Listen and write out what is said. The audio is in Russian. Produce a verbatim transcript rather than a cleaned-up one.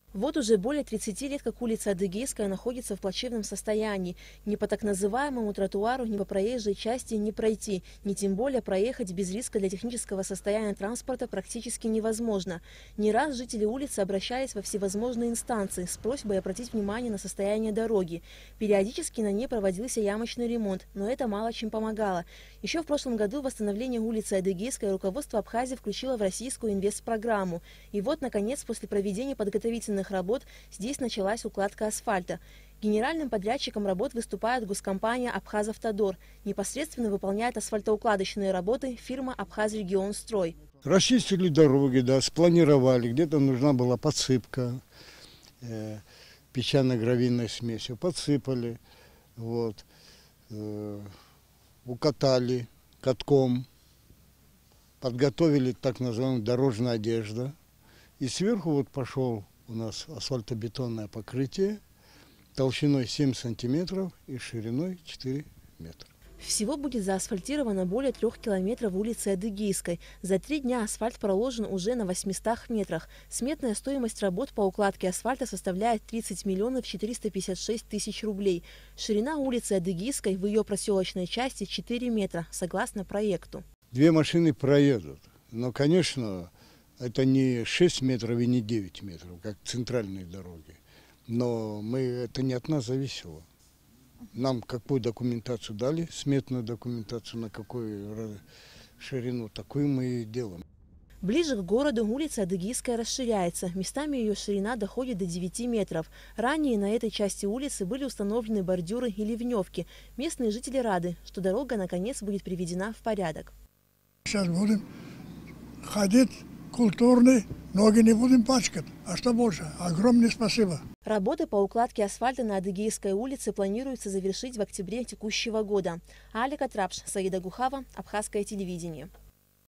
Вот уже более тридцати лет, как улица Адыгейская находится в плачевном состоянии. Ни по так называемому тротуару, ни по проезжей части не пройти, ни тем более проехать без риска для технического состояния транспорта практически невозможно. Не раз жители улицы обращались во всевозможные инстанции с просьбой обратить внимание на состояние дороги. Периодически на ней проводился ямочный ремонт, но это мало чем помогало. Еще в прошлом году восстановление улицы Адыгейской руководство Абхазии включило в российскую инвестпрограмму. И вот, наконец, после проведения подготовительных работ здесь началась укладка асфальта. Генеральным подрядчиком работ выступает госкомпания «Абхазавтодор». Непосредственно выполняет асфальтоукладочные работы фирма «Абхазрегионстрой». Расчистили дороги, да, спланировали. Где-то нужна была подсыпка, э, песчано-гравийной смесью. Подсыпали, вот, э, укатали катком, подготовили так называемую дорожную одежду. И сверху вот пошел у нас асфальтобетонное покрытие толщиной семь сантиметров и шириной четыре метра. Всего будет заасфальтировано более трех километров улицы Адыгейской. За три дня асфальт проложен уже на восьмистах метрах. Сметная стоимость работ по укладке асфальта составляет тридцать миллионов четыреста пятьдесят шесть тысяч рублей. Ширина улицы Адыгейской в ее проселочной части четыре метра, согласно проекту. Две машины проедут, но, конечно, это не шесть метров и не девять метров, как центральные дороги. Но мы, это не от нас зависело. Нам какую документацию дали, сметную документацию, на какую ширину, такую мы и делаем. Ближе к городу улица Адыгейская расширяется. Местами ее ширина доходит до девяти метров. Ранее на этой части улицы были установлены бордюры и ливневки. Местные жители рады, что дорога наконец будет приведена в порядок. Сейчас будем ходить культурный, ноги не будем пачкать. А что больше? Огромное спасибо. Работы по укладке асфальта на Адыгейской улице планируется завершить в октябре текущего года. Алика Трапш, Саида Гухава, Абхазское телевидение.